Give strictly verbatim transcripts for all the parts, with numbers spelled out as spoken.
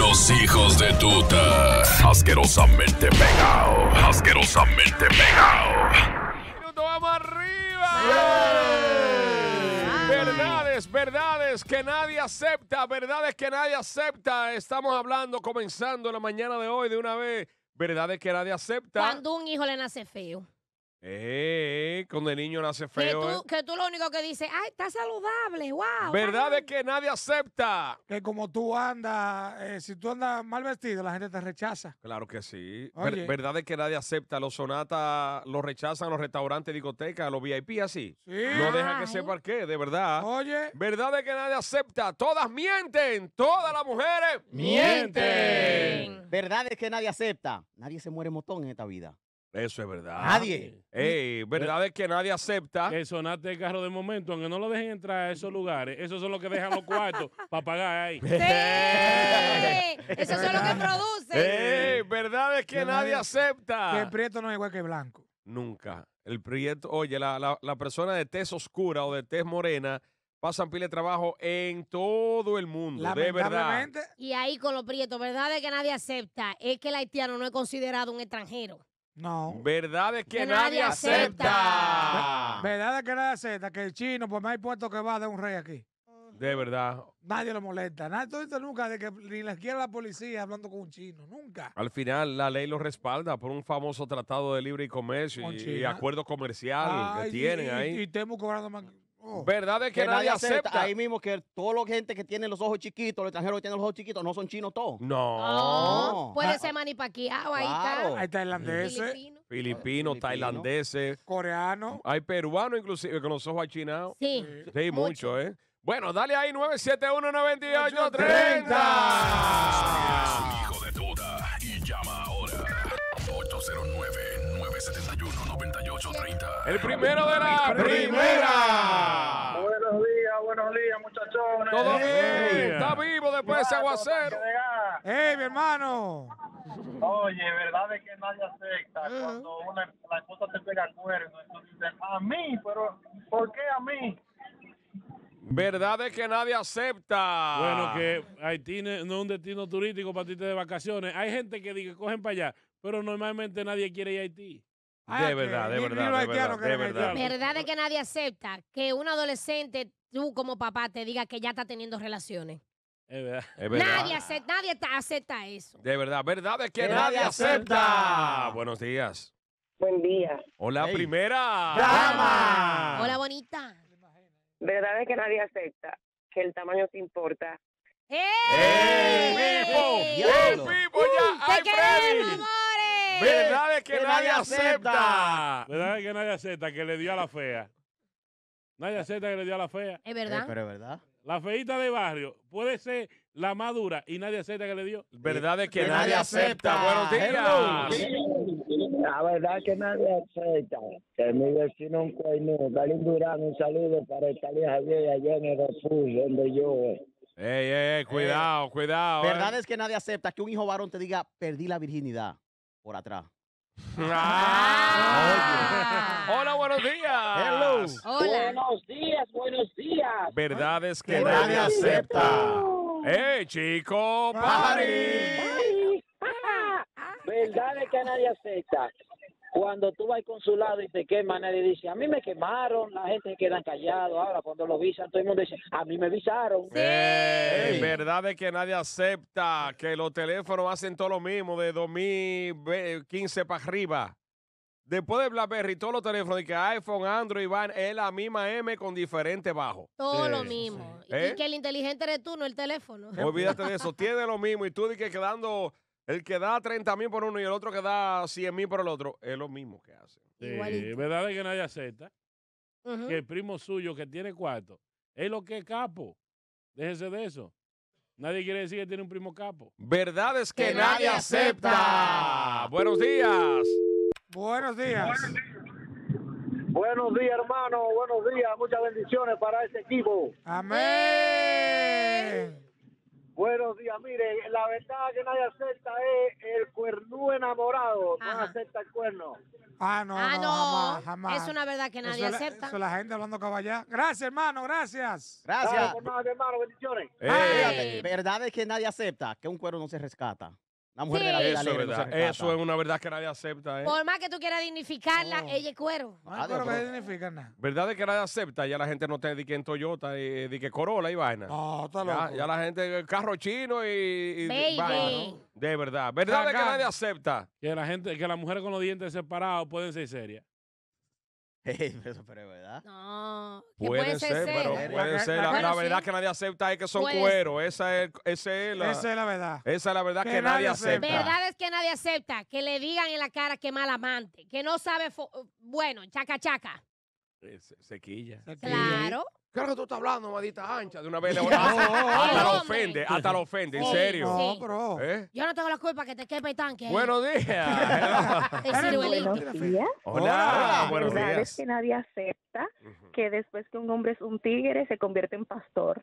Los hijos de tuta. Asquerosamente pegado. Asquerosamente pegado. ¡Minuto, vamos arriba! ¡Yeah! Verdades, verdades que nadie acepta. Verdades que nadie acepta. Estamos hablando, comenzando la mañana de hoy de una vez. Verdades que nadie acepta. Cuando un hijo le nace feo. Eh, cuando el niño nace feo. Que tú, eh. que tú lo único que dices, ay, está saludable, wow. Verdades que nadie acepta. Que como tú andas, eh, si tú andas mal vestido, la gente te rechaza. Claro que sí. Oye. Ver, verdades que nadie acepta. Los sonatas los rechazan los restaurantes, discotecas, los V I P así. Sí. No deja que Ay. sepa el qué, de verdad. Oye. Verdades que nadie acepta. Todas mienten. Todas las mujeres Mienten. Verdades que nadie acepta. Nadie se muere motón en esta vida. Eso es verdad. Nadie. Ey, verdades que nadie acepta. Que sonaste el carro de momento, aunque no lo dejen entrar a esos lugares, esos son los que dejan los cuartos para pagar ahí. Sí. Eso es lo que produce. Ey, verdades que Que nadie nadie- acepta. Que el prieto no es igual que el blanco. Nunca. El prieto, oye, la, la, la persona de tez oscura o de tez morena pasan pila de trabajo en todo el mundo, de verdad. Lamentablemente, Y ahí con los prietos, verdades que nadie acepta, es que el haitiano no es considerado un extranjero. no. Verdades que, Que nadie nadie acepta. Verdad que nadie acepta que el chino, por más impuestos que va, de un rey aquí. De verdad. Nadie lo molesta. Nadie, tú dices nunca de que ni la quiere la policía hablando con un chino. Nunca. Al final, la ley lo respalda por un famoso tratado de libre comercio Con y, y China. acuerdo comercial Ay, que y- tienen y, ahí. Y, estemos cobrando más. Oh. Verdades que, nadie acepta. Ahí mismo que toda la gente que tiene los ojos chiquitos, los extranjeros que tienen los ojos chiquitos, no son chinos todos. No. No. Puede Ah. ser manipaqueado, ahí Claro. está. Hay tailandeses, Filipino. Filipinos, Filipino. tailandeses. coreanos. Hay peruanos inclusive con los ojos achinados. Sí. Sí, mucho, Mucho. ¿eh? Bueno, dale ahí nueve siete uno, nueve ocho, tres Es cero. un hijo de tuta. Y llama ahora. ocho cero nueve, nueve siete uno, nueve ocho tres cero. El primero de la primera. Buenos días, buenos días, muchachones. Todo bien. Hey. Está vivo después de ese Muchachos, aguacero. tanque de gas. ¡Ey, mi hermano! Oye, verdad es que nadie acepta cuando una, la esposa te pega cuerno. Entonces dicen, a mí, pero ¿por qué a mí? Verdades que nadie acepta. Bueno, que Haití no no es un destino turístico para ti de vacaciones. Hay gente que dice, cogen para allá, pero normalmente nadie quiere ir a Haití. Ah, De verdad, que de ni- verdad, ni los de haitianos verdad, de quieren verdad. haitianos. Verdades que nadie acepta, que un adolescente, tú como papá, te diga que ya está teniendo relaciones. Es verdad. Es verdad. Nadie acepta, nadie ta- acepta eso. De verdad, verdades que Que nadie nadie acepta. acepta. Buenos días. Buen día. Hola, Hey. primera. ¡Llama! Hola, bonita. Verdad es que nadie acepta que el tamaño te importa. ¡Eh! ¡Ey, Pipo! ¡Ey, Diablo. Pipo, ya! ¡Ay, ¡Te queremos, Freddy! amores! Verdades que Que nadie nadie acepta. ¿Verdad que nadie acepta que le dio a la fea? Nadie acepta que le dio a la fea. Es Eh, verdad. pero es verdad. La feita de barrio puede ser la más dura y nadie acepta que le dio. Verdades que Que nadie nadie acepta. acepta. Buenos días. La verdad que nadie acepta que mi vecino un cuerno, Galín Durán, un saludo para esta vieja vieja allá en el refugio donde yo. Ey, ey, ey, cuidado, cuidado. eh. Verdades que nadie acepta que un hijo varón te diga, perdí la virginidad por atrás. Ah. Hola, buenos días. Hello. Hola. días, buenos días. Verdades que Que nadie nadie acepta. ¡Ey, chico! ¡Pari! Verdad es que nadie acepta. Cuando tú vas al consulado y te queman, nadie dice, a mí me quemaron, la gente se queda callado. Ahora, cuando lo visan, todo el mundo dice, a mí me visaron. Ey, Sí. verdades que nadie acepta. Que los teléfonos hacen todo lo mismo de dos mil quince para arriba. Después de BlackBerry, todos los teléfonos de que iPhone, Android, van es la misma M con diferente bajo. Todo Sí, lo mismo. Y ¿Eh? que el inteligente eres tú, no el teléfono. Olvídate de eso. Tiene lo mismo. Y tú dices que quedando el que da treinta mil por uno y el otro que da cien mil por el otro, es lo mismo que hacen. Sí, Igualito. verdad que nadie acepta Ujú. que el primo suyo que tiene cuarto es lo que es capo. Déjese de eso. Nadie quiere decir que tiene un primo capo. Verdades que, Que nadie nadie acepta. Buenos días. Buenos días. Buenos días, hermano. Buenos días. Muchas bendiciones para ese equipo. Amén. Buenos días, mire, la verdad que nadie acepta es el cuernú enamorado, no Ajá. acepta el cuerno. Ah, no, Ah, no, no. jamás, jamás. Es una verdad que nadie Eso es la- acepta. Eso es la gente hablando caballá. Gracias, hermano, gracias. Gracias. Dale, por nada, mi hermano, bendiciones. Ey, Fíjate, verdad es que nadie acepta que un cuero no se rescata. Una mujer Sí. de la vida eso es alegre no se verdad. rescata. Eso es una verdad que nadie acepta, ¿eh? Por más que tú quieras dignificarla, Oh. ella es cuero. No hay Adiós, cuero que bro. significa nada. ¿Verdad de que nadie acepta? Ya la gente no te dice en Toyota y de que Corolla y vaina. No, está ya, loco. ya la gente, carro chino y, y Baby. vaina, ¿no? De verdad. ¿Verdad de que Cagán. nadie acepta? Que la gente, que las mujeres con los dientes separados pueden ser serias. Ey, pero, pero es verdad. No, que Pueden pueden ser, ser pero serias. pueden La- ser. la- La, Bueno, la sí. verdad que nadie acepta es que son Puede cueros. Esa es, esa es la, Esa es la verdad. esa es la verdad Que que, nadie nadie acepta. acepta. Verdad es que nadie acepta que le digan en la cara que mal amante, que no sabe, fo- bueno, chaca chaca. Eh, se- Sequilla. Se Claro. ¿Qué es lo que tú estás hablando, madita ancha? De una vez le Oh, hasta, oh, hasta El lo hombre. ofende, hasta lo ofende, en Sí, serio. No, Sí. pero. ¿Eh? Yo no tengo la culpa que te quepa el tanque. Buenos días. El ciruelito. Buenos días. Hola, Hola. buenos La verdad días. es que nadie acepta Ujú. que después que un hombre es un tigre se convierte en pastor.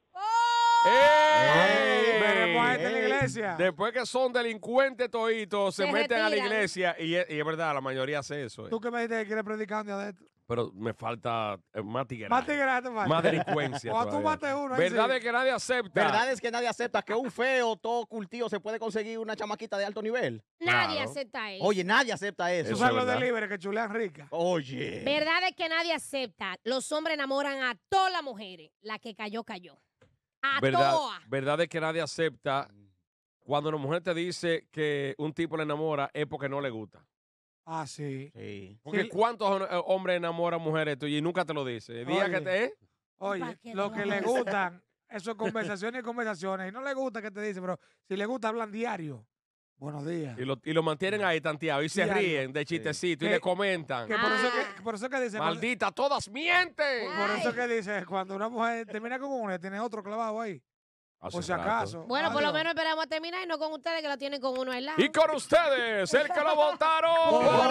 ¡Ey! Veremos a este en la Ey. iglesia. Después que son delincuentes toditos, se, Se meten a la retiran. iglesia y es, y es verdad, la mayoría hace eso. eh. Tú que me dijiste que quieres predicar un día de esto. Pero me falta eh, más tigueraje, Más tigre, más delincuencia. O tú todavía. mate uno. ahí ¿Verdad sí. de que nadie acepta? ¿Verdad es que nadie acepta que un feo, todo cultivo, se puede conseguir una chamaquita de alto nivel? Nadie Claro. acepta eso. Oye, nadie acepta eso. Tú Eso sabes es los verdad. delivery que chulean rica. Oye. Verdad es que nadie acepta. Los hombres enamoran a todas las mujeres. La que cayó, cayó. A ¿Verdad, todas. ¿Verdad de que nadie acepta cuando una mujer te dice que un tipo le enamora es porque no le gusta? Ah, sí. Sí. Porque Sí. ¿cuántos eh, hombres enamoran mujeres tuyas y nunca te lo dice? El día Oye. que te... ¿eh? Oye, ¿Para qué lo te que vas le a gustan, eso es conversaciones y conversaciones. Y no le gusta que te dicen, pero si le gusta, hablan diario. Buenos días. Y lo, y lo mantienen ahí tanteado y se Diario. ríen de chistecito y Que- le comentan. Que por, eso Ah. que, por eso que dice, Maldita, todas mienten. por eso que dice, cuando una mujer termina con uno, tiene otro clavado ahí. Hace Por si rato. acaso. Bueno, por lo Adiós. menos esperamos a terminar y no con ustedes que la tienen con uno al lado. Y con ustedes, el que lo votaron ¡Por por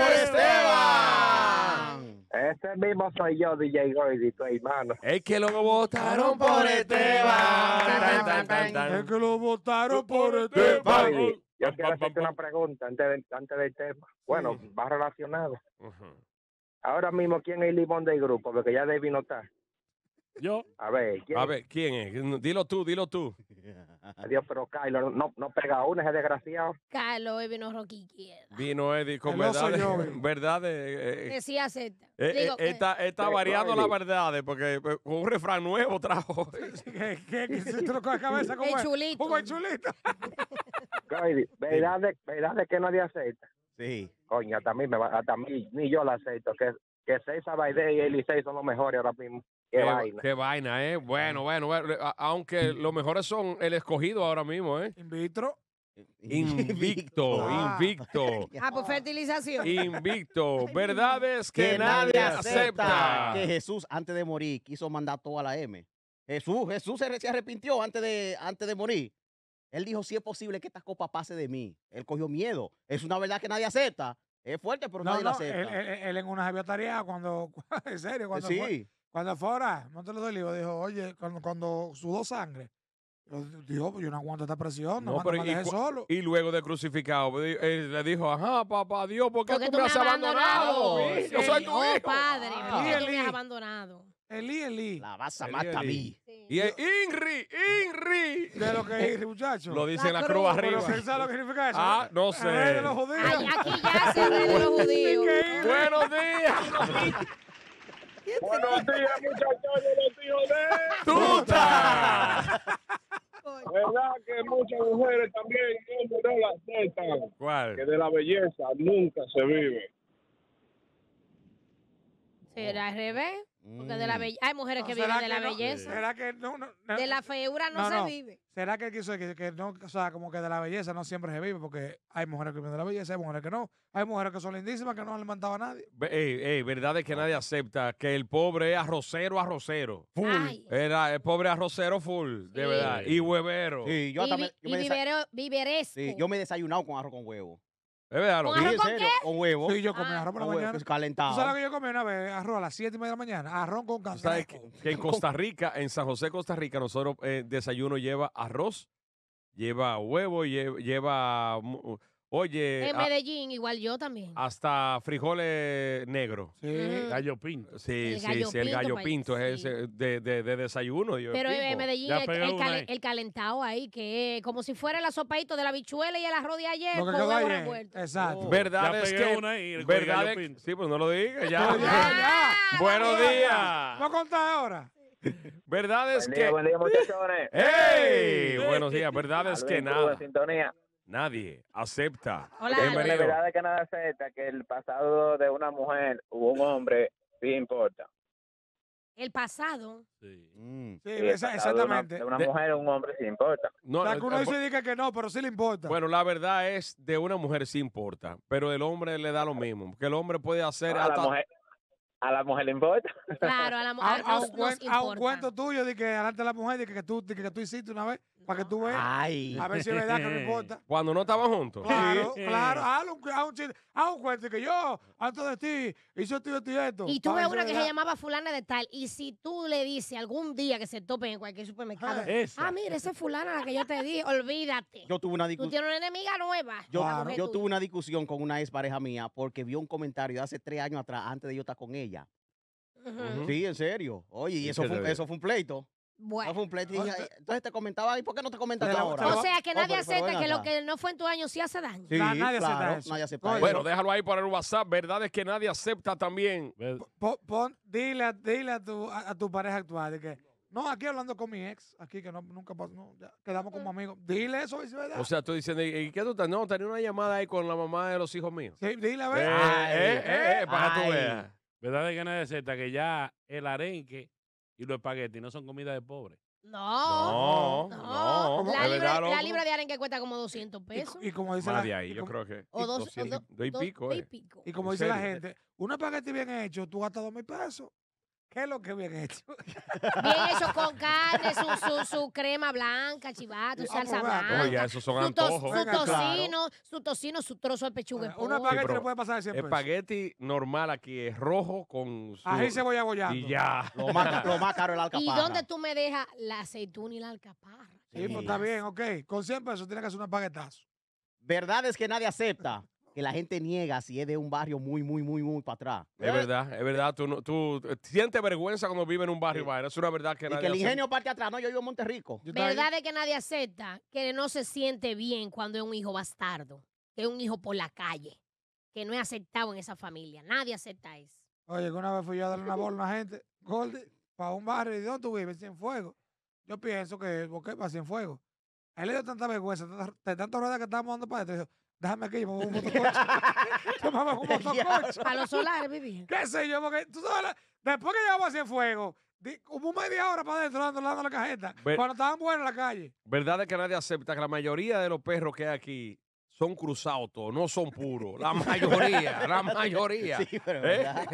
Esteban. Ese mismo soy yo, D J Gordy, tu hermano. El que lo votaron por Esteban. Tan, tan, tan, tan. Es que lo votaron por este. Esteban. Gordy, yo quiero hacerte una pregunta antes, de- antes del tema. Bueno, va relacionado. Ujú. Ahora mismo, ¿quién es el limón del grupo? Porque ya David no está. Yo, A ver, ¿quién? A ver, ¿quién es? Dilo tú, dilo tú. Adiós, pero Kylo, no, no pega uno, ese desgraciado. Carlos, hoy vino Rocky Izquierda. Vino Eddie con El oso verdades. yo. verdades, eh, Que sí acepta. eh, Digo, eh, que- está está Sí, variando Riley. las verdades porque eh, un refrán nuevo trajo. ¿Qué, qué, qué, si tú lo coges cabeza como El es? chulito. Como el chulito. Gordy, ¿verdad de, verdad de que nadie acepta? Sí. Coño, hasta a mí, me va, hasta a mí ni yo la acepto. Que, que César Baide y Elisei son los mejores ahora mismo. Qué, vaina. Qué vaina, ¿eh? Bueno, bueno, bueno. A- Aunque los mejores son el escogido ahora mismo, ¿eh? In vitro. Invicto, Ah. invicto. Ah, por fertilización. Invicto. Verdades que, Que nadie acepta. Que Jesús, antes de morir, quiso mandar todo a la M. Jesús, Jesús se, se arrepintió antes de, antes de morir. Él dijo, si es posible que esta copa pase de mí. Él cogió miedo. Es una verdad que nadie acepta. Es fuerte, pero No, nadie la no, él, acepta. él- él en una jevia tarea cuando, en serio, cuando sí. fue, cuando fue ahora, no te lo doy, le digo, dijo, oye, cuando, cuando sudó sangre, yo, dijo, pues yo no aguanto esta presión, no, No, no, pero me y, dejé cu- solo. y luego de crucificado, di- él le dijo, ajá, papá Dios, ¿por qué Porque tú me has abandonado? Sí, Yo soy tu oh, hijo. padre, Ah. ¿por qué tú me Elí. has abandonado? Elí, Elí, La vas a Eli, matar a Eli. mí. Sí. Y es Inri, Inri. de lo que es, muchacho. Lo dice en La la cruz, cruz Pero arriba. ¿qué sabe lo que significa eso? Ah, no El sé. rey de los judíos. Ay, aquí ya se rey de los judíos. Increíble. Buenos días. Buenos días, muchachos de los hijos de... ¡Tuta! ¿Verdad que muchas mujeres también hombres no la aceptan? Que ¿Cuál? de la belleza nunca se vive. ¿Será al revés? Porque de la Mm. belleza. Hay mujeres que No, ¿será viven de la que no? belleza. ¿Será que no? no, no? De la feura no, No, se no. vive. ¿Será que él quiso que, que no, o sea, como que de la belleza no siempre se vive? Porque hay mujeres que viven de la belleza, hay mujeres que no. Hay mujeres que son lindísimas que no han levantado a nadie. Ve- Ey, ey, verdad es que nadie acepta que el pobre es arrocero, arrocero. Full. Ay. Era el pobre arrocero full, de Sí. verdad. Y huevero. Sí, yo, Y, hasta vi- me, yo, y me desa- vivero- viveresco. sí, yo me he desayunado con arroz con huevo. Es verdad, lo Con Sí, arroz en con serio, con huevo. Sí, yo comí Ah. arroz por la Con huevo, mañana. pues, ¿Tú sabes lo calentado. que yo comí una vez? Arroz a las siete y media de la mañana. Arroz con Tú sabes cangrejo. que, que en Costa Rica, en San José, Costa Rica, nosotros eh, desayuno lleva arroz lleva huevo, lle- lleva, mu- oye, En a- Medellín, igual yo también. hasta frijoles negros. Sí. Ujú. Gallo pinto. Sí, El sí, gallo sí, el pinto gallo pa' pinto allá, es ese de, de, de desayuno. yo Pero en pinto. Medellín Ya el, pegué el una calen- ahí. el calentado ahí, que es como si fuera la sopadito de la bichuela y el arroz de ayer Lo que con quedó huevo ayer. revuelto. Exacto. Oh. ¿Verdad Ya es pegué que? una ahí, el ¿Verdad gallo es- pinto. sí, pues no lo digas ya. Pero ya, ya. Buenos Ya, días. ya. ¿Vamos a contar ahora? ¿Verdad es Buen que? día, buen día, muchachones. ¡Hey! Buenos días. ¿Verdad es que Alvin Cruz, nada? en sintonía. Nadie acepta. Hola. La Bienvenido. verdad es que nada acepta que el pasado de una mujer o un hombre sí importa. El pasado. Sí. Mm. Sí, Sí, el esa- pasado de una- exactamente. De una, De- mujer o un hombre sí importa. No, O sea, que uno eh, dice dice que no, pero sí le importa. bueno, la verdad es de una mujer sí importa, pero el hombre le da lo mismo, porque el hombre puede hacer A la hasta mujer, a la mujer le importa. Claro, a la a, mujer a nos, un, nos cuen- a un importa. cuento tuyo de que delante de la mujer de que, que tú, de que tú hiciste una vez, para que tú veas, Ay. a ver si es verdad que no importa. cuando no estaban juntos. Claro, claro, hazle un, haz un chiste, haz un cuento que yo, antes de ti, hice esto y esto y esto. Y tú pa' ves ver si una es que se verdad. llamaba fulana de tal, y si tú le dices algún día que se topen en cualquier supermercado, Esa. ah, mira, esa es fulana la que yo te dije, olvídate. Yo tuve una Tú discusión. tienes una enemiga nueva. Yo, la mujer yo tuya. tuve una discusión con una ex pareja mía porque vio un comentario de hace tres años atrás, antes de yo estar con ella. Ujú. Ujú. Sí, en serio. Oye, y ¿Y eso qué fue, te un- dijo? eso fue un pleito. Eso Bueno. fue un pleito. Y O dije, sea- "Ay", entonces te comentaba, ¿y por qué no te comentas Te la- ahora? te la- O sea, que Oh, nadie pero- pero acepta ven que lo acá. que no fue en tu año sí hace daño. Sí, Na- nadie acepta claro, eso. nadie acepta Coño. eso. Bueno, déjalo ahí por el WhatsApp. ¿Verdad es que nadie acepta también? Ve- Po- pon- dile a, dile a, tu, a, a tu pareja actual de que, no, aquí hablando con mi ex, aquí que no, nunca pasó, no, ya quedamos como amigos. Dile eso, es verdad. O sea, tú diciendo, ¿y qué tú estás? No, tenía una llamada ahí con la mamá de los hijos míos. Sí, dile a Eh, ver. Ay, eh, eh, eh, para que tú ay. veas. ¿Verdad es que nadie acepta que ya el arenque y los espaguetis no son comida de pobre? No. No, no. La, ¿Es libra, verdad, la loco? libra de arenque cuesta como doscientos Y, pesos. y como dice Más la, de ahí, y yo como- creo que. o dos, doscientos, o do- dos y dos- pico, dos y eh. pico. y como ¿En dice la serio? gente, un espagueti bien hecho, tú gastas dos mil pesos. ¿Qué es lo que bien hecho? Bien hecho con carne, su, su, su crema blanca, chivato, Ah, salsa pues, va. blanca. Oye, esos son su, tos- antojos. su Venga, claro. tocino, su tocino, su trozo de pechuga de Un pollo. espagueti pero le puede pasar de cien pesos. Espagueti normal aquí es rojo con su... Ají cebolla bollando. Y ya. Lo más, ca- lo más caro es la ¿Y alcaparra. dónde tú me dejas la aceituna y la alcaparra? Sí, pues está bien, ok. Con cien pesos tiene que hacer un espaguetazo. Verdad es que nadie acepta que la gente niega si es de un barrio muy, muy, muy, muy para atrás. Es verdad, es verdad. Tú, no- tú sientes vergüenza cuando vives en un barrio, Sí. vaina. Es una verdad que Y nadie que el acepta. ingenio parte atrás. No, yo vivo en Monterrico. Yo estaba ahí- ¿Verdad de que nadie acepta que no se siente bien cuando es un hijo bastardo? Que es un hijo por la calle. Que no es aceptado en esa familia. Nadie acepta eso. Oye, que una vez fui yo a darle una bola a una gente, Gordy, para un barrio, y ¿dónde tú vives? Cienfuegos. Yo pienso que, ¿por qué? Para Cienfuegos. A él le dio tanta vergüenza, tanta- de tanta rueda que estábamos dando para adentro. Dijo, déjame aquí, yo me voy a un motocoche. Yo me voy a un motocoche. A los solares vivía. ¿Qué sé yo? Porque tú sabes, la- después que llegamos a Cienfuegos, di- como media hora para adentro dando, dando la cajeta, Ve- cuando estaban buenos en la calle. ¿Verdad es que nadie acepta que la mayoría de los perros que hay aquí son cruzados todos, no son puros? La mayoría, la mayoría. Sí, pero ¿Eh? verdad.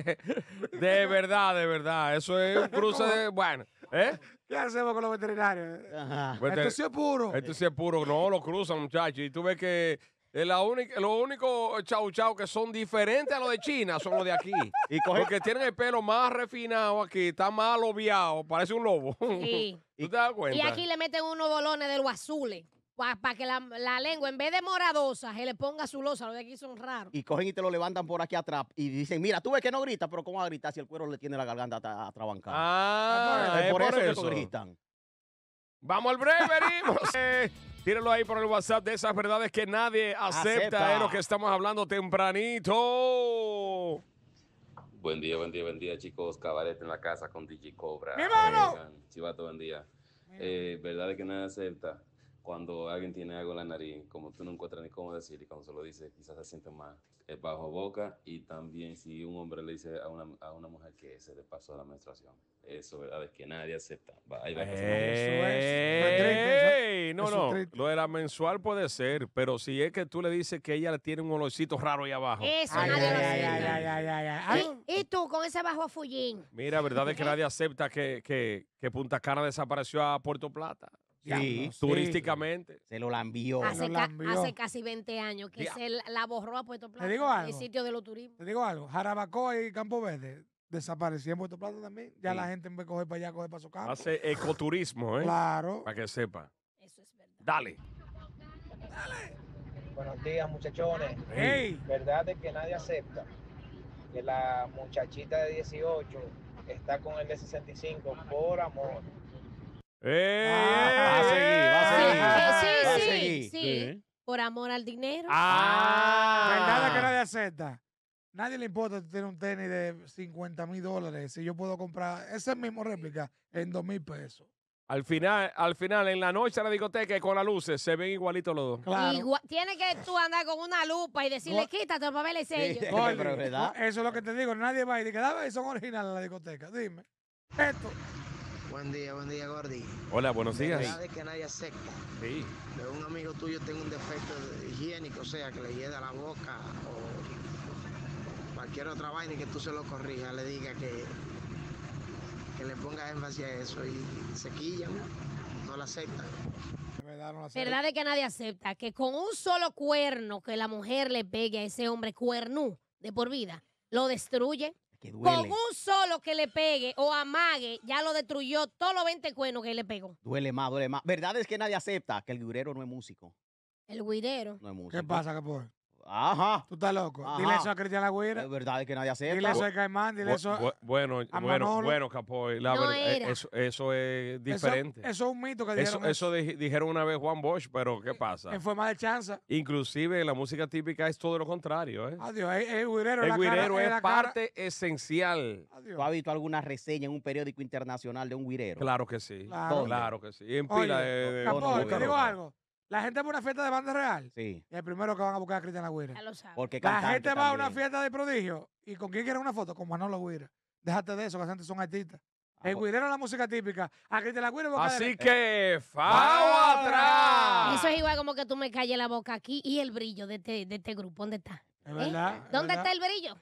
De verdad, de verdad. Eso es un cruce de... Bueno, ¿eh? ¿Qué hacemos con los veterinarios? Ajá. Pues Esto te- sí es puro. Esto sí es puro. No, lo cruzan, muchachos. Y tú ves que eh, la única, lo único chau chau que son diferentes a los de China son los de aquí. Y coge- Porque tienen el pelo más refinado aquí, está más lobiado, parece un lobo. Sí. ¿Tú te das cuenta? Y aquí le meten unos bolones de los azules. Para que la, la lengua, en vez de moradosa, se le ponga azulosa. Los de aquí son raros. Y cogen y te lo levantan por aquí atrás y dicen, mira, tú ves que no grita, pero ¿cómo va a gritar si el cuero le tiene la garganta atra- atrabancada? Ah, es es por, eso, eso. que gritan. Vamos al breve, venimos. Eh, tírenlo ahí por el WhatsApp de esas verdades que nadie acepta. Acepta. Es lo que estamos hablando tempranito. Buen día, buen día, buen día, chicos. Cabaret en la casa con D J Cobra. ¡Mi hermano! Oigan, Chivato, buen día. Eh, verdad es que nadie acepta cuando alguien tiene algo en la nariz, como tú no encuentras ni cómo decir, y cuando se lo dice, quizás se siente más eh, bajo boca. Y también si un hombre le dice a una, a una mujer que se le pasó la menstruación. Eso, verdad es que nadie acepta. Va, ahí va a pasar. Ey, no, Eso es no. triste. Lo de la mensual puede ser, pero si es que tú le dices que ella le tiene un olorcito raro ahí abajo. Eso Ay, nadie ay, lo ay, acepta. ay, ay, ay, ay, ay. ¿Y, y tú con ese bajo a fullín? Mira, verdad es que nadie acepta que, que, que Punta Cana desapareció a Puerto Plata. Sí, Turísticamente. se lo la envió. Hace, lo ca- lambió. hace casi veinte años que Ya. se la, la borró a Puerto Plata. digo algo? El sitio de los turismos. Te digo algo, Jarabacoa y Campo Verde desaparecían en Puerto Plata también. Ya Sí. la gente en vez de coger para allá, coger para su campo. Hace ecoturismo, ¿eh? Claro. Para que sepa. Eso es verdad. Dale. Buenos días, muchachones. Hey. ¿Verdad de que nadie acepta que la muchachita de dieciocho está con el de sesenta y cinco por amor? ¡Eh! Va a seguir, va a Sí, seguir. eh, Va a sí, sí, seguir. sí. Por amor al dinero. ¿Verdad que ¡Ah! nadie acepta? Nadie le importa tener un tenis de cincuenta mil dólares si yo puedo comprar ese mismo réplica en dos mil pesos. Al final, al final, en la noche a la discoteca y con las luces se ven igualitos los dos. Claro. Igual- tiene que tú andar con una lupa y decirle, Go- quítate para ver el sello. Sí. Gordy, Pero, ¿verdad? Eso es lo que te digo. Nadie va y dice, dame, son originales en la discoteca. Dime. Esto. Buen día, buen día, Gordy. Hola, buenos días. ¿Verdad de que nadie acepta Sí. que un amigo tuyo tenga un defecto higiénico, o sea, que le hieda la boca o cualquier otra vaina y que tú se lo corrijas, le diga que, que le ponga énfasis a eso y se quillan, no lo aceptan? De verdad, no la acepto. ¿Verdad de que nadie acepta que con un solo cuerno que la mujer le pegue a ese hombre cuernú de por vida, lo destruye? Que Con duele. un solo que le pegue o amague, ya lo destruyó todos los veinte cuernos que le pegó. Duele más, duele más. ¿Verdad es que nadie acepta que el guirero no es músico? El guidero. No es músico. ¿Qué pasa, Capor? Ajá. ¿Tú estás loco? Ajá. Dile eso a Cristian Lagüira. Es verdad es que nadie Dile acepta. eso a Caimán. Dile Bu- eso bu- bueno, a bueno, Manolo. bueno, Capoy. La No verdad, eh, era. eso, eso es Eso, diferente. eso es un mito que Eso, dijeron. eso di- dijeron una vez Juan Bosch, pero ¿qué pasa? En forma de chanza. Inclusive en la música típica es todo lo contrario. ¿eh? Adiós. El, el guirero, El la cara- guirero es es la cara- parte esencial. Adiós. ¿Tú has visto alguna reseña en un periódico internacional de un guirero? Claro que sí. Claro. Claro que sí. En Oye, pila de... Capó, Capor, no, te no, digo no. algo. La gente va a una fiesta de banda real. Sí. Y el primero que van a buscar es a Cristian Lagüira. Ya lo sabes. Porque La cantante gente va a una también. fiesta de prodigio. ¿Y con quién quiere una foto? Con Manolo Guira. Déjate de eso, que esa gente son artistas. El Ah, guirero es la música típica. A Cristian Lagüira va a Así buscar- que, ¡fao ¡Fao atrás! Eso es igual como que tú me calles la boca aquí y el brillo de este, de este grupo. ¿Dónde está? Es verdad. es ¿Dónde verdad. está el brillo?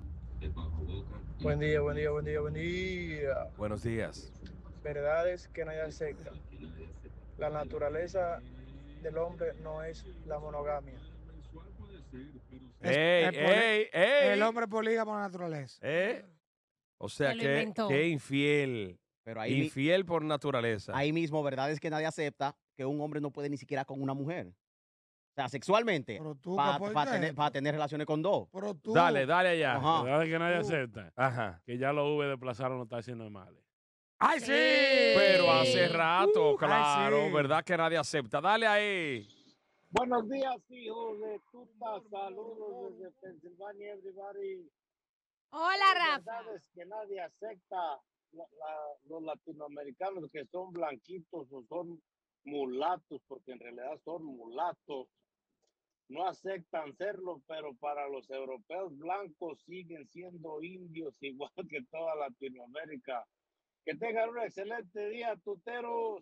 Buen día, buen día, buen día, buen día. Buenos días. Verdades que nadie acepta. La naturaleza del hombre no es la monogamia. Es- ¡Ey, es poli- ey, ey! El hombre es polígamo por naturaleza. ¿Eh? O sea Se lo que, inventó. que infiel. Pero ahí, mi- Infiel por naturaleza. ahí mismo, ¿verdad es que nadie acepta que un hombre no puede ni siquiera con una mujer? O sea, sexualmente, Pero tú, para Capor, ¿qué es tener, esto? pa tener relaciones con dos. Pero tú. Dale, dale allá. Ajá. ¿Verdad es que nadie Uh. acepta? Ajá. Que ya los V desplazaron los taxis normales. ¡Ay, sí! Pero hace rato, Uh, claro, ay, sí. ¿verdad que nadie acepta? Dale ahí. Buenos días, hijos de tuta. Saludos desde Pensilvania, everybody. Hola, La Rafa. verdad es que nadie acepta la- la- los latinoamericanos que son blanquitos o son mulatos, porque en realidad son mulatos. No aceptan serlo, pero para los europeos blancos siguen siendo indios igual que toda Latinoamérica. Que tengan un excelente día, tuteros.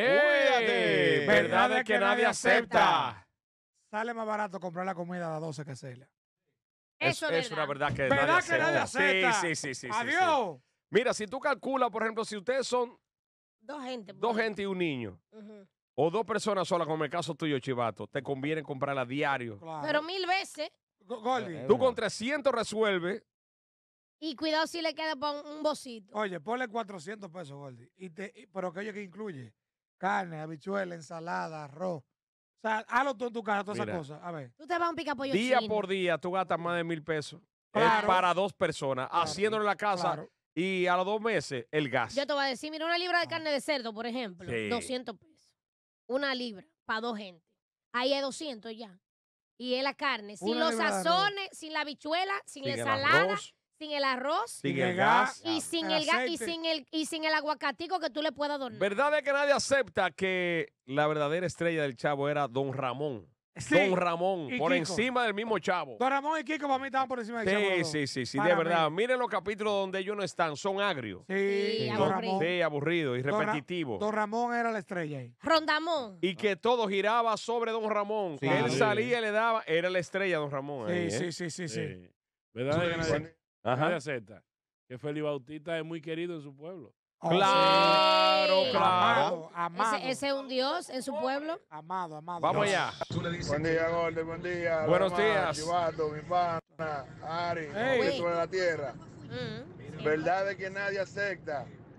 ¡Ey! ¿Verdad de que nadie acepta? Sale más barato comprar la comida a las doce que hacerla. Eso es es una verdad. verdad que ¿Verdad nadie que nadie acepta. acepta? Sí, sí, sí, sí, sí, sí. ¡Adiós! Mira, si tú calculas, por ejemplo, si ustedes son Dos gente. dos gente y un niño, Ujú. o dos personas solas, como el caso tuyo, Chivato, te conviene comprarla diario. Claro. Pero mil veces. Go- Gordy, Eh, Tú con trescientos resuelves. Y cuidado si le queda pa' un, un bocito. oye, ponle cuatrocientos pesos, Gordy. Y te, y- pero que oye, que incluye carne, habichuela, ensalada, arroz. O sea, hazlo tú en tu casa, todas Mira. esas cosas. A ver. Tú te vas a un picapollo Día chino. por día tú gastas más de mil pesos. Es Claro. para dos personas, Claro. haciéndolo en la casa Claro. y a los dos meses el gas. Yo te voy a decir, mira, una libra de carne de cerdo, por ejemplo, Sí. doscientos pesos. Una libra para dos gente. Ahí hay doscientos ya. Y es la carne, sin Una los libra de arroz. sazones, sin la habichuela, sin, Sin la el ensalada, arroz, sin el arroz sin el gas. y sin el el, gas y aceite. sin el y sin el aguacatico que tú le puedas adornar. ¿Verdad es que nadie acepta que la verdadera estrella del Chavo era Don Ramón? Sí. Don Ramón, Y por Kiko. encima del mismo Chavo. Don Ramón y Kiko para mí estaban por encima del Chavo. Sí, los sí, dos. sí, sí, Para de mí. verdad. Miren los capítulos donde ellos no están, son agrios. Sí, Sí, Don aburrido. Ramón. Sí, aburrido y Don Ra- repetitivo. Don Ramón era la estrella ahí. Rondamón. Y que todo giraba sobre Don Ramón. Sí. Que él Sí. salía y le daba, era la estrella Don Ramón. Sí, ahí, ¿eh? sí, sí, sí, sí. Sí. ¿Verdad es que nadie, Ajá. nadie acepta? Que Félix Bautista es muy querido en su pueblo. Oh, Claro, Sí. claro. Amado, amado. Ese, ese es un dios en su pueblo. Amado, amado. Vamos allá. Buen día, Gordy, buen día. Buenos Ramán, días. Chivato, mi pana, Ari, Hey. hombre sobre la tierra. Mm, sí. Verdad es que nadie acepta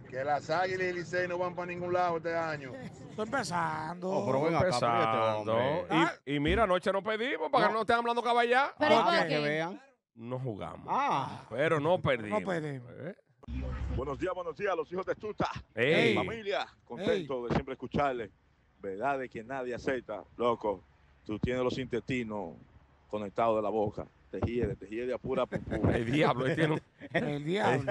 que las Águilas y Licey no van para ningún lado este año. Estoy empezando. Oh, pero ven acá, Empezando. pero este hombre. Y, y mira, anoche no pedimos para No. que no estén hablando caballá. ¿Pero y Ah, por para qué? que vean. No jugamos. Ah. Pero no perdimos. No pedimos. ¿Eh? Buenos días, buenos días, los hijos de Tuta. Ey. Familia, contento de siempre escucharle. Verdad de que nadie acepta, loco. Tú tienes los intestinos conectados de la boca. Te hiede, te hiede a pura pupú. El diablo, él tiene un... El diablo.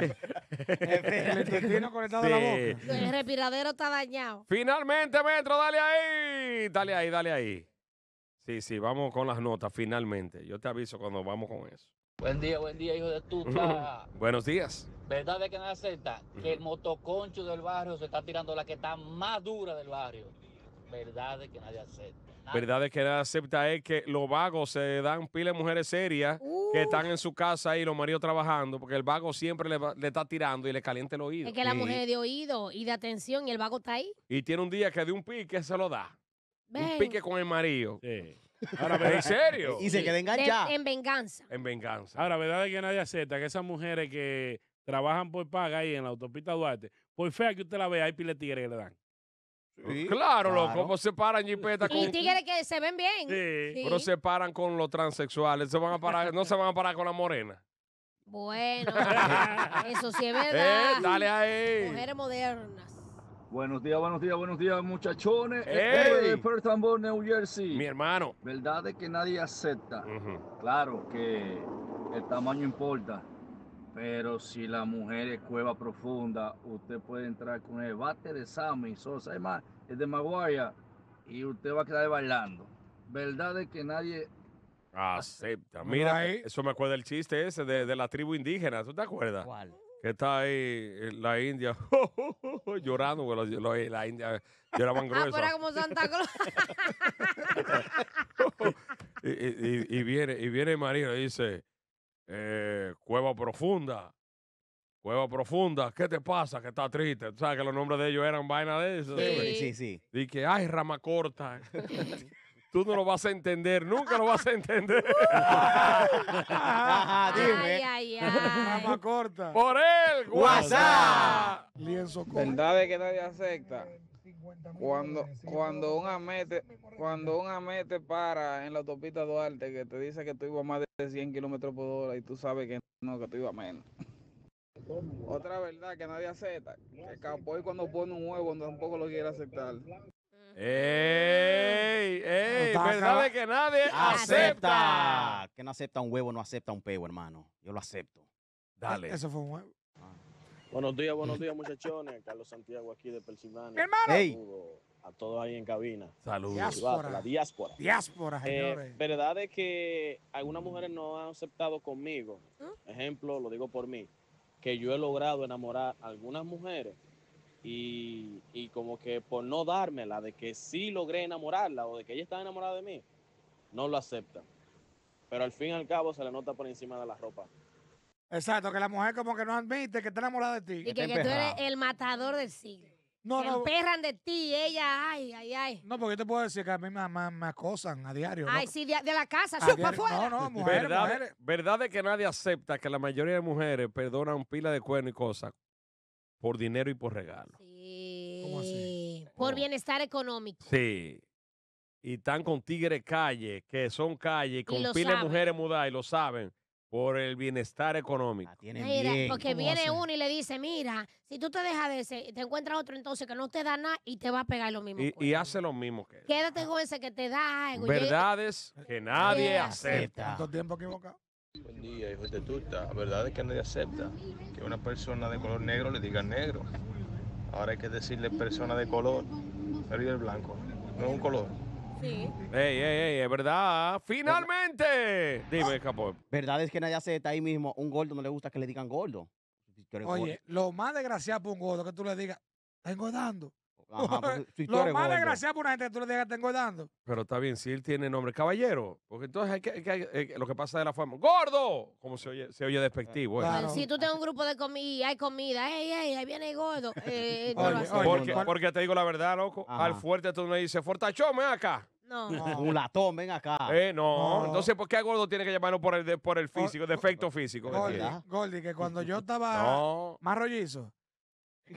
El intestino conectado a la Sí. boca. El respiradero está dañado. Finalmente, Metro, dale ahí. Dale ahí, dale ahí. Sí, sí, vamos con las notas, finalmente. Yo te aviso cuando vamos con eso. Buen día, buen día, hijo de tuta. Buenos días. ¿Verdad de que nadie acepta? Que el motoconcho del barrio se está tirando la que está más dura del barrio. ¿Verdad de que nadie acepta? Nadie. Verdad es que nada acepta es que los vagos se dan pila de mujeres serias que están en su casa ahí, los maridos trabajando, porque el vago siempre le, va- le está tirando y le calienta el oído. Es que la Sí. mujer es de oído y de atención y el vago está ahí. Y tiene un día que de un pique se lo da. Un Ven. pique con el marido. Sí. ¿En serio? Y se queda De- enganchado. en venganza. En venganza. Ahora, verdad es que nadie acepta que esas mujeres que trabajan por paga ahí en la autopista Duarte, por fea que usted la vea, hay pile de tigres que le dan. Sí, claro, loco, claro. como se paran jipeta con... Y tigres que se ven bien. Sí. Sí. Pero se paran con los transexuales, se van a parar, no se van a parar con la morena. Bueno, eso sí es Eh, verdad. dale ahí. Mujeres modernas. Buenos días, buenos días, buenos días, muchachones. ¡Ey! Eh, First Tambor, New Jersey. Mi hermano. Verdad de que nadie acepta. Ujú. Claro que el tamaño importa, pero si la mujer es cueva profunda, usted puede entrar con el bate de Sammy Sosa, es más, el de Maguire, y usted va a quedar bailando. Verdad de que nadie... Acepta. Mira Mira, ahí. eso me acuerda el chiste ese de, de la tribu indígena. ¿Tú te acuerdas? ¿Cuál? Que está ahí en la India llorando, porque los- los- la India lloraban Ah, pero grueso. era como Santa Claus. y, y- y- y viene, y viene María y dice, eh, cueva profunda, cueva profunda, ¿qué te pasa? Que está triste. Tú sabes que los nombres de ellos eran vaina de eso. Sí, sí, sí. Dije, que, ay, rama corta. Tú no lo vas a entender, nunca lo vas a entender. Ajá, Ay, dime. ay, ay. Rama corta. Por el WhatsApp. Lienzo corto. ¿Verdad de que nadie acepta? Cuando, cuando un amete, cuando un amete para en la autopista Duarte que te dice que tú ibas a más de cien kilómetros por hora y tú sabes que no, que tú ibas menos. Otra verdad que nadie acepta, que Capoy cuando pone un huevo tampoco lo quiere aceptar. ¡Ey! ¡Ey! Está ¿Verdad acá. de que nadie acepta? Acepta. Que no acepta un huevo, no acepta un peo, hermano. Yo lo acepto. Dale. Eso fue un huevo. Buenos días, buenos días, muchachones. Carlos Santiago aquí de Pensilvania. Mi hermano. Ey. Saludo a todos ahí en cabina. Saludos. Diáspora. La diáspora. Diáspora, Eh, señores. verdad es que algunas mujeres no han aceptado conmigo. Ejemplo, lo digo por mí, que yo he logrado enamorar a algunas mujeres y, y como que por no dármela de que sí logré enamorarla o de que ella está enamorada de mí, no lo aceptan. Pero al fin y al cabo se le nota por encima de la ropa. Exacto, que la mujer como que no admite que está enamorada de ti. Y que, que tú eres el matador del siglo. No, Se no. emperran de ti, ella, ay, ay, ay. No, porque yo te puedo decir que a mí me, me- me acosan a diario. Ay, ¿no? sí, de, de la casa, A chupa diario. afuera. No, no, mujeres, ¿Verdad, mujeres. verdad de que nadie acepta que la mayoría de mujeres perdonan pila de cuernos y cosas por dinero y por regalo? Sí. ¿Cómo así? Por Oh. bienestar económico. Sí. Y están con tigres calle, que son calle, con lo pila de saben. mujeres mudadas y lo saben, por el bienestar económico. Mira, porque ¿Cómo viene así? uno y le dice, mira, si tú te dejas de ese, te encuentras otro entonces que no te da nada y te va a pegar lo mismo. Y, y hace lo mismo que él. Quédate con ese que te da algo. Verdades que nadie Yeah. acepta. ¿Cuánto tiempo equivocado? Buen día, hijos de tuta. La verdad es que nadie acepta que una persona de color negro le diga negro. Ahora hay que decirle persona de color, pero y el blanco. No es un color. Sí. Ey, ey, ey, es verdad. ¡Finalmente! Dime, Capo. Verdad es que nadie acepta ahí mismo. Un gordo no le gusta que le digan gordo. Si tú eres Oye, lo más desgraciado para un gordo que tú le digas, está engordando. gordo. Ajá, porque si tú Lo eres más gordo. desgraciado para una gente que tú le digas, está engordando. Pero está bien, si él tiene nombre, caballero. Porque entonces hay que, hay que- eh, lo que pasa de la forma. ¡Gordo! Como se oye, se oye despectivo. ¿eh? Claro. Si tú tienes un grupo de comida y hay comida, ey, ey, ahí viene el gordo. Eh, no lo Oye, haces. oye, Porque, ¿cuál- porque te digo la verdad, loco. Ajá. Al fuerte tú le dices, Fortachón, ven acá. No. No. Un latón, ven acá. Eh, no. No. Entonces, ¿por qué al gordo tiene que llamarlo por el, de- por el físico, el defecto físico que Gordy, tiene? Gordy, que cuando yo estaba No. más rollizo,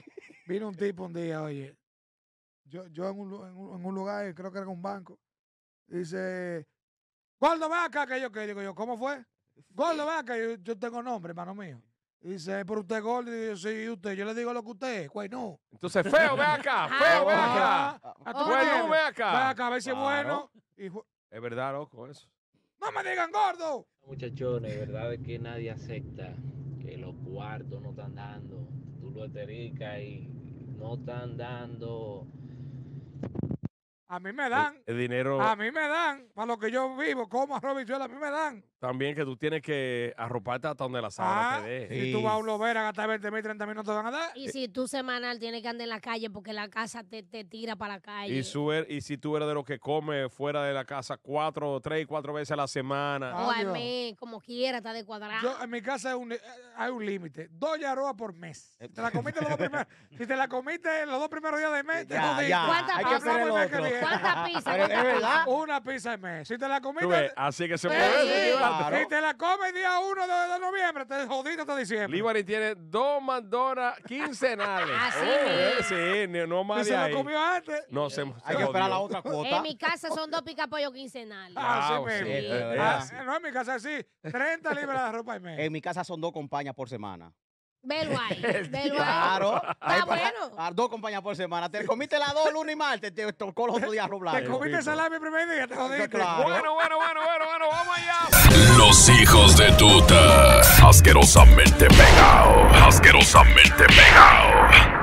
Vino un tipo un día, oye, yo, yo en, un, lu- en, un, en un lugar, creo que era en un banco, dice, Gordo, ve acá, que yo, que digo yo, ¿cómo fue? Gordo, ve acá, yo, yo tengo nombre, hermano mío. Y dice, pero usted es Gordo, y digo yo, sí, usted, yo le digo lo que usted es, güey, no. Entonces, feo, ve acá, feo, ve acá. Ah, ¿tú me Bueno, entiendes? ve acá. Ve acá, a ver si es Claro. bueno. Y ju- Es verdad, loco, eso. no me digan gordo. Muchachones, verdad es que nadie acepta que los cuartos no están dando. Tú lo estericas y no están dando. A mí me dan, El dinero a mí me dan, para lo que yo vivo, como arroz y habichuela, a mí me dan. también que tú tienes que arroparte hasta donde la sábana Ah, te dé. si tú vas a un lover a gastar veinte mil, treinta mil, no te van a dar. Y si tú semanal tienes que andar en la calle porque la casa te, te tira para la calle. Y, su- y si tú eres de los que come fuera de la casa cuatro, tres, cuatro veces a la semana. o al Adiós. mes, como quiera, está de cuadrado. Yo, en mi casa hay un, eh, hay un límite. Dos yarroas por mes. Si te la comiste los dos primeros, si te la comiste los dos primeros días del mes, te Ya, jodiste. ya, ¿Cuántas hay que pizzas? hacer el Hablamos el mes que otro. viene. ¿Cuántas pizzas? Pero es ¿Cuántas verdad. pizzas? Una pizza al mes. Si te la Tú comiste, ves, así que se Sí, puede. sí. Claro. si te la comes día uno de, de noviembre, te jodiste hasta diciembre. Libani tiene dos McDonald's quincenales. Así Oh, mismo. sí, ni- no Si más de se ahí. lo comió antes. No, se, Hay se que esperar la jodió. otra En cuota. mi casa son dos picapollos quincenales. Ah, Wow, sí, sí, mismo. es es verdad. así. Ah, no, en mi casa es así. treinta libras de ropa y mes. En mi casa son dos compañías por semana. Velo ahí, velo ahí. Claro. Hay Está para- bueno. ah, dos compañías por semana. Te comiste las dos lunes y martes, te tocó los otros días Te roblar. comiste tipo. salami el primer día, te jodiste. Claro. Bueno, bueno, bueno, bueno, bueno, vamos allá. Los hijos de tuta. Asquerosamente pegado. Asquerosamente pegado.